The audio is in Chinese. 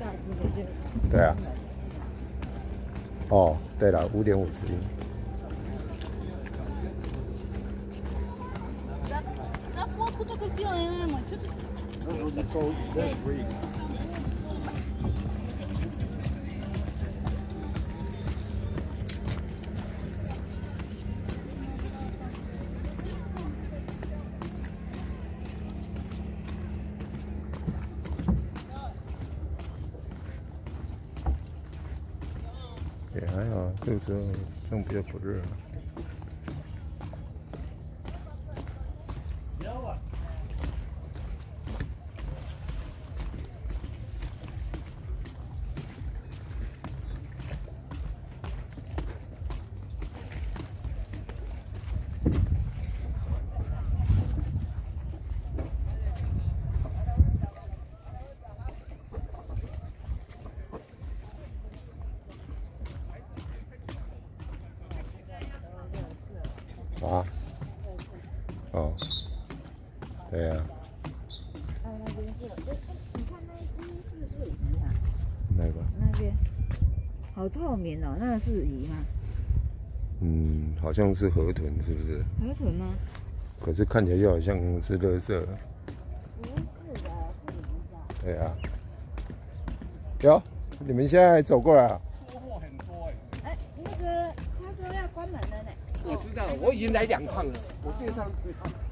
大只的就。 对啊。哦，对了，5.50英。 Da foto così, ma c'è 也还好，这个时候这样比较不热。啊，哦，对呀、啊。 那边是，你看那一只是鱼啊？ 哪个？ 那边好透明哦，那是鱼吗？ 嗯，好像是河豚，是不是？ 河豚吗？ 可是看起来又好像是垃圾。 不是的，是鱼吧？ 对啊。哟，你们现在走过来啊？ 收获很多哎。 哎，那个他说要关门了呢。 我知道，我已经来2趟了，我介绍1趟。